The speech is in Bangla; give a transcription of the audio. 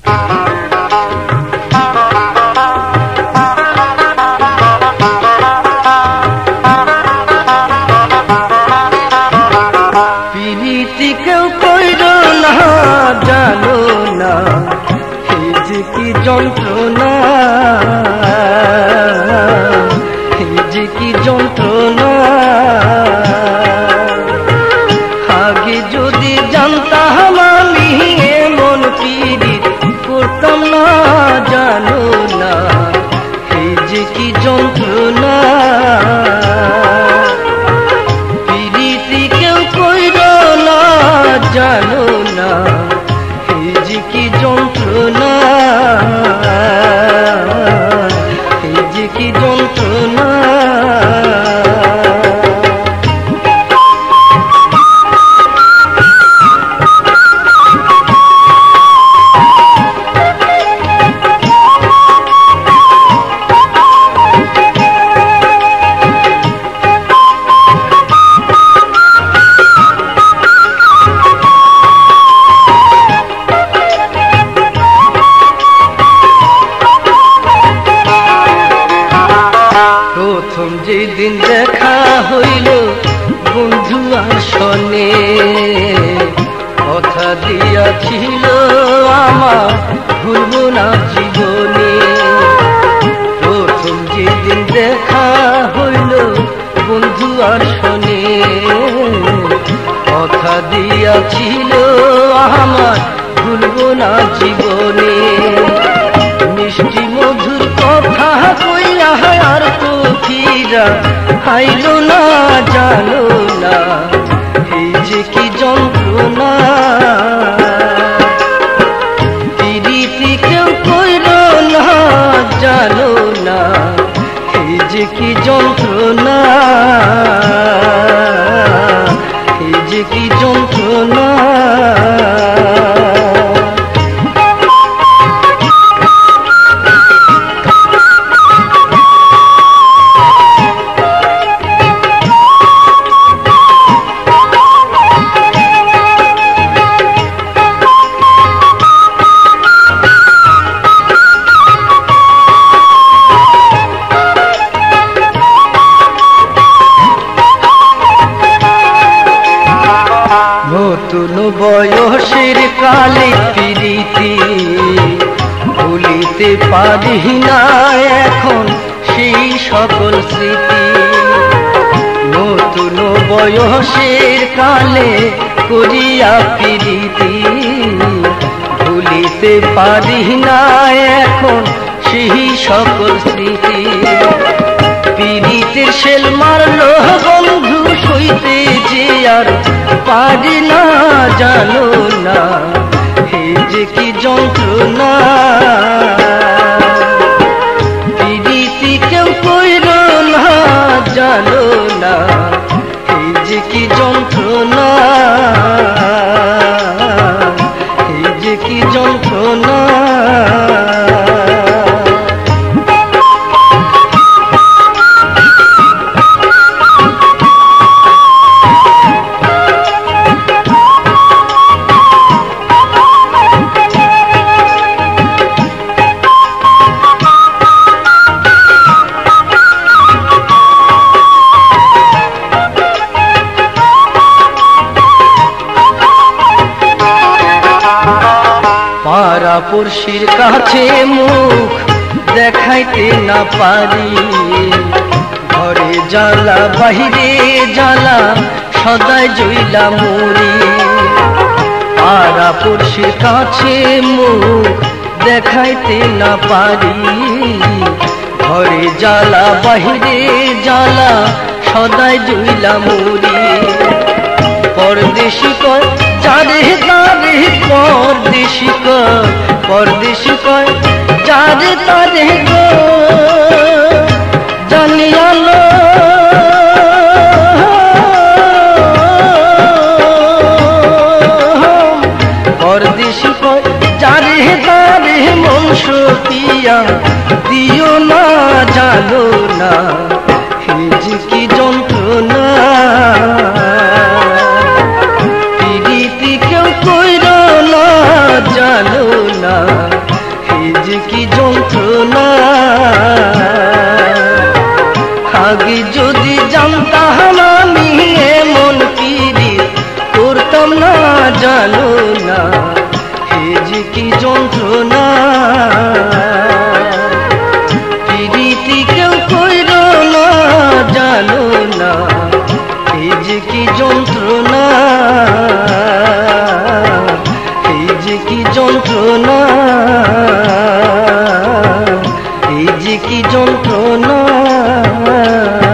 পিরিতি কেউ কইর না জানো না এই যে কি যন্ত্রণা, এই যে কি যন্ত্রণা। আগে যদি জানতাম আমি এমন পিরিত করতাম না জানো না এই যে কি যন্ত্রণা। পিরিতি কেউ কইর না জানো না এই যে কি যন্ত্রণা, এই যে কি যন্ত্রণা। প্রথম যেদিন দেখা হইল বন্ধু আসনে, কথা দিয়াছিল আমার ভুলব না জীবনে। প্রথম যেদিন দেখা হইল বন্ধু আসনে, কথা দিয়াছিল আমার ভুলব না জীবনে। মিষ্টি মধুর কথা কইয়া আর তো ফিরা আইল না জানো না এই যে কি যন্ত্রণা। পিরিতি কেউ কইর না জানো না এই যে কি যন্ত্রণা, এই যে কি যন্ত্রণা। নতুন বয়সের কালে পিরিতি ভুলিতে পারি না এখন সেই সকল স্মৃতি। নতুন বয়সের কালে করিয়া পিরিতি ভুলিতে পারি না এখন সেই সকল স্মৃতি। পিরিতের শেল মারলো বন্ধু সইতে যে আর পারি না জানো না এই যে কি যন্ত্রণা। পিরিতি কেউ কইর না জানো না এই যে কি যন্ত্রণা, এই যে কি যন্ত্রণা। পাড়াপড়শির কাছে মুখ দেখাইতে না পারি, ঘরে জ্বালা বাহিরে জ্বালা সদাই জইলা মরি। পাড়াপড়শির কাছে মুখ দেখাইতে না পারি, ঘরে জ্বালা বাহিরে জ্বালা সদাই জইলা মরি। পরদেশি কয় যারে তারে পরদেশি কয়, পরদেশি কয় যারে তারে গো জানিয়ালো। পরদেশি কয় যারে তারে মন সতিয়া দিও না জানো না এই যে কি যন্ত্রণা। পিরিতি কেউ কইর না জানো না কি যন্ত্রণা